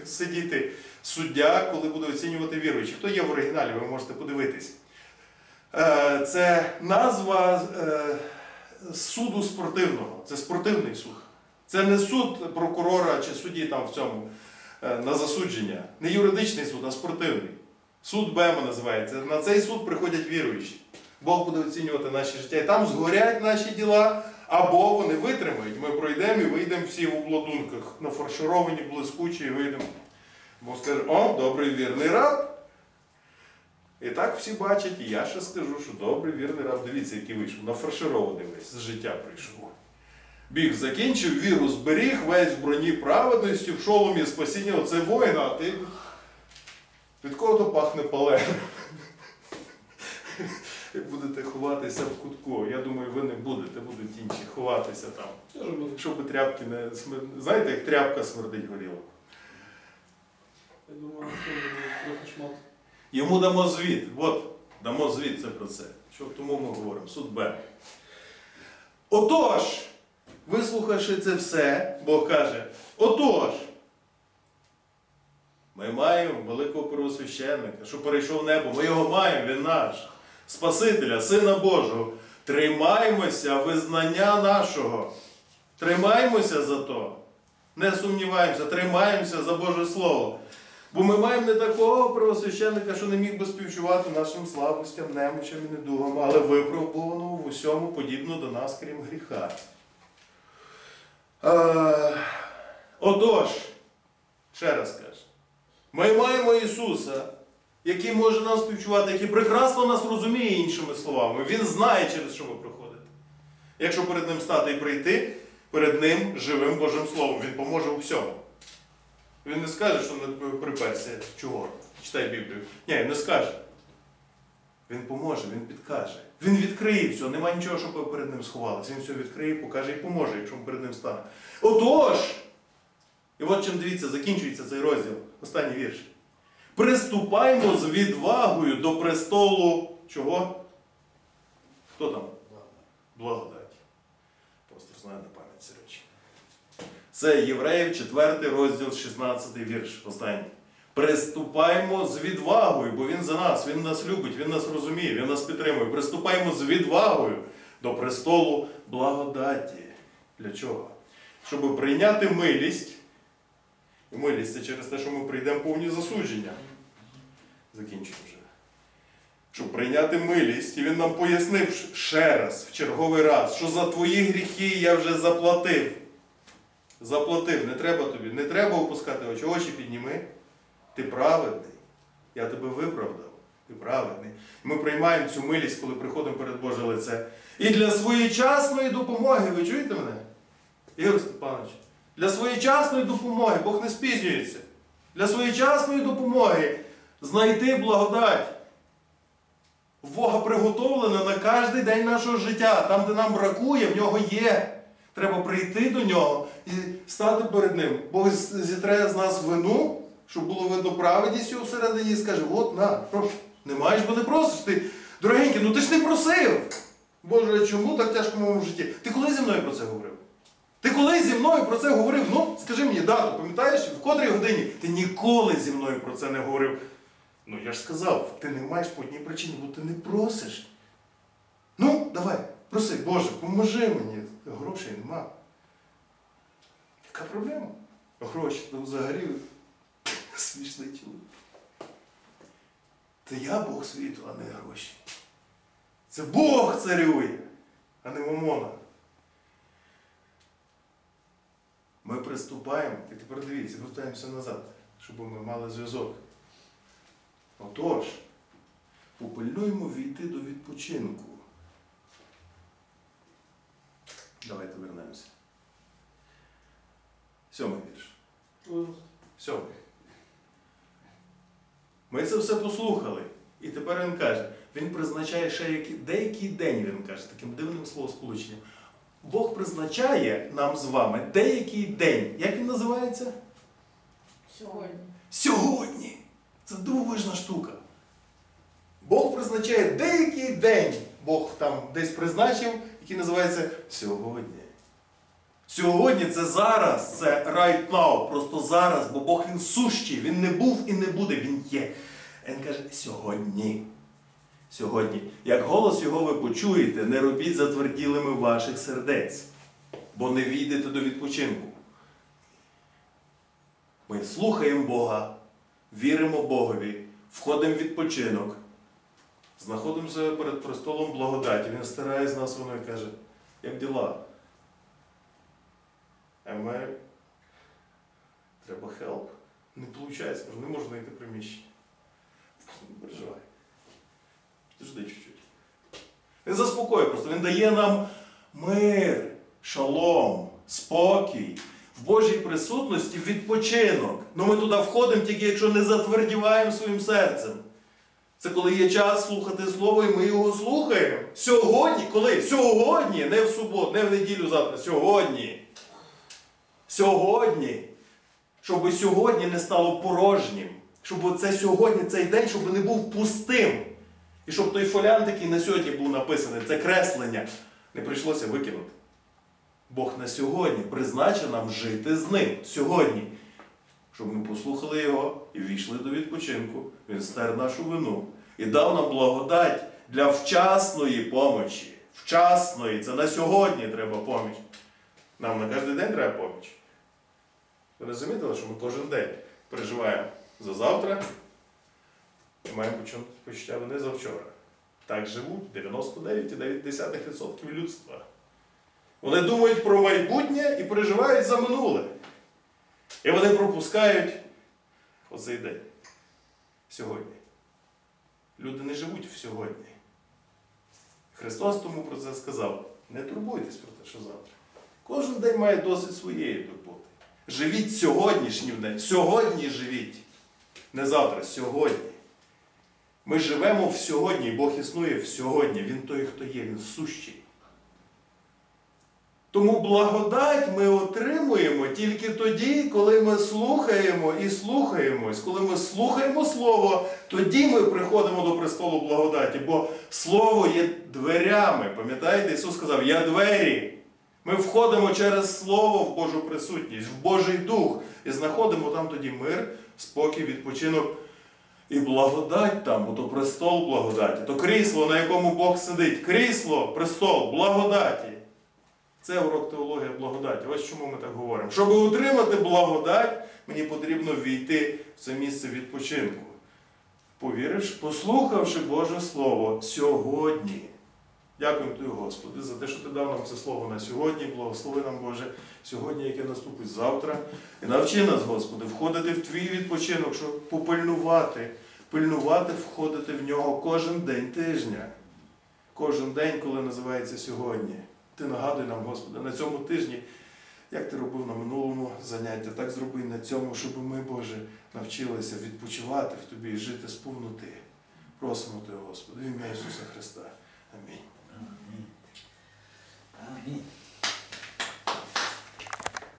сидіти суддя, коли буде оцінювати віруючих. Хто є в оригіналі, ви можете подивитись. Це назва суду спортивного. Це спортивний суд. Це не суд прокурора чи судді там в цьому на засудження. Не юридичний суд, а спортивний. Суд Бема називається. На цей суд приходять віруючі. Бог буде оцінювати наше життя. І там згорять наші діла, або вони витримають. Ми пройдемо і вийдемо всі в обладунках, нафаршировані, блискучі, і вийдемо. Бог скаже: о, добрий вірний раб. І так всі бачать, і я ще скажу, що добрий вірний раб, дивіться, який вийшов, нафарширований весь, з життя прийшов. Біг закінчив, віру зберіг, весь в броні праведності, в шоломі спасіння. Оце воїн, а ти від кого-то пахне паленим. Будете ховатися в кутку. Я думаю, ви не будете, будуть інші ховатися там. Щоб тряпки не смердили. Знаєте, як тряпка смердить горіло? Я думаю, що трохи шмат. Йому дамо звіт. От, дамо звіт це про це. Що тому ми говоримо? Суд Б. Отож, вислухавши це все, Бог каже: отож, ми маємо великого первосвященника, що перейшов в небо. Ми його маємо, він наш. Спасителя, Сина Божого. Тримаймося визнання нашого. Тримаймося за то. Не сумніваємося, тримаємося за Боже Слово. Бо ми маємо не такого первосвященника, що не міг би співчувати нашим слабостям, немочам і недугам, але випробуваного в усьому подібно до нас, крім гріха. Отож, ще раз кажу, ми маємо Ісуса, який може нам співчувати, який прекрасно нас розуміє, іншими словами. Він знає, через що ви проходите. Якщо перед Ним стати і прийти, перед Ним живим Божим Словом, Він поможе у всьому. Він не скаже, що не приперся. Чого? Читай Біблію. Ні, він не скаже. Він поможе, він підкаже. Він відкриє все, немає нічого, щоб ви перед Ним сховалися. Він все відкриє, покаже і поможе, якщо ми перед Ним стане. Отож! І от чим, дивіться, закінчується цей розділ. Останній вірш. Приступаймо з відвагою до престолу чого? Хто там? Благодаті. Пастор знає на пам'ять ці речі. Це Євреїв, 4 розділ, 16 вірш. Останній. Приступаймо з відвагою, бо Він за нас, Він нас любить, Він нас розуміє, Він нас підтримує. Приступаймо з відвагою до престолу благодаті. Для чого? Щоб прийняти милість. І милість – це через те, що ми прийдемо повні засудження. Закінчимо вже. Щоб прийняти милість, і він нам пояснив ще раз, в черговий раз, що за твої гріхи я вже заплатив. Заплатив, не треба тобі, не треба опускати очі. Очі підніми. Ти праведний. Я тебе виправдав. Ти праведний. І ми приймаємо цю милість, коли приходимо перед Боже лице. І для своєчасної допомоги, ви чуєте мене? Ігор Степанович, для своєчасної допомоги, Бог не спізнюється. Для своєчасної допомоги знайти благодать. В Бога приготовлено на кожен день нашого життя. Там, де нам бракує, в Нього є. Треба прийти до Нього і стати перед Ним. Бог зітре з нас вину, щоб було видно праведність його всередині, і скаже: от, на, прошу. Не маєш, бо не просиш. Ти, дорогенький, ну ти ж не просив. Боже, чому так тяжко в моєму житті? Ти коли зі мною про це говорив? Ти коли зі мною про це говорив? Ну, скажи мені дату, пам'ятаєш, в котрій годині? Ти ніколи зі мною про це не говорив. Ну, я ж сказав, ти не маєш по одній причині, бо ти не просиш. Ну, давай, проси, Боже, поможи мені. Грошей нема. Яка проблема? Гроші, то взагалі смішний чоловік. Це я Бог світу, а не гроші. Це Бог царює, а не мамона. Ми приступаємо, і тепер дивіться, вертаємося назад, щоб ми мали зв'язок. Отож, попильнуємо війти до відпочинку. Давайте вернемося. 7 вірш. 7. Ми це все послухали. І тепер він каже, він призначає ще деякий день, він каже, таким дивним словосполученням. Бог призначає нам з вами деякий день. Як він називається? Сьогодні. Сьогодні. Це дивовижна штука. Бог призначає деякий день. Бог там десь призначив, який називається сьогодні. Сьогодні це зараз, це right now, просто зараз, бо Бог він сущий, він не був і не буде, він є. Він каже, сьогодні. Сьогодні. Як голос його ви почуєте, не робіть затверділими ваших сердець, бо не війдете до відпочинку. Ми слухаємо Бога, віримо Богові, входимо в відпочинок, знаходимося перед престолом благодаті. Він старає з нас, воно і каже, як діла? Треба help? Не виходить, не можу знайти приміщення. Не переживай. Підожди чуть-чуть. Він заспокоює просто, він дає нам мир, шалом, спокій. В Божій присутності відпочинок. Ну ми туди входимо тільки якщо не затвердіваємо своїм серцем. Це коли є час слухати Слово, і ми його слухаємо. Сьогодні, коли? Сьогодні, не в суботу, не в неділю завтра, сьогодні. Сьогодні. Щоб сьогодні не стало порожнім. Щоб це сьогодні, цей день, щоб не був пустим. І щоб той фоліант, який на сьогодні був написаний, це креслення, не прийшлося викинути. Бог на сьогодні призначив нам жити з ним. Сьогодні. Щоб ми послухали його і війшли до відпочинку. Він стер нашу вину. І дав нам благодать для вчасної помочі. Вчасної. Це на сьогодні треба поміч. Нам на кожен день треба поміч. Ви не замітили, що ми кожен день переживаємо за завтра і маємо почуття вини за вчора. Так живуть 99,9% людства. Вони думають про майбутнє і переживають за минуле. І вони пропускають оцей день. Сьогодні. Люди не живуть в сьогодні. Христос тому про це сказав. Не турбуйтесь про те, що завтра. Кожен день має досить своєї турботи. Живіть сьогоднішнім днем. Сьогодні живіть. Не завтра, сьогодні. Ми живемо в сьогодні, Бог існує в сьогодні. Він той, хто є, Він сущий. Тому благодать ми отримуємо тільки тоді, коли ми слухаємо і слухаємось. Коли ми слухаємо Слово, тоді ми приходимо до престолу благодаті. Бо Слово є дверями. Пам'ятаєте, Ісус сказав, я двері. Ми входимо через Слово в Божу присутність, в Божий Дух. І знаходимо там тоді мир, спокій, відпочинок і благодать там, бо то престол благодаті. То крісло, на якому Бог сидить. Крісло, престол, благодаті. Це урок теологія благодаті. Ось чому ми так говоримо. Щоб отримати благодать, мені потрібно ввійти в це місце відпочинку. Повіривши, послухавши Боже Слово сьогодні. Дякуємо Тобі, Господи, за те, що Ти дав нам це Слово на сьогодні. Благослови нам, Боже, сьогодні, яке наступить завтра. І навчи нас, Господи, входити в Твій відпочинок, щоб пильнувати, входити в нього кожен день тижня. Кожен день, коли називається сьогодні. Ти нагадуй нам, Господи, на цьому тижні, як Ти робив на минулому занятті, так зроби на цьому, щоб ми, Боже, навчилися відпочивати в Тобі і жити з повноти. Просимо Тебе, Господи, в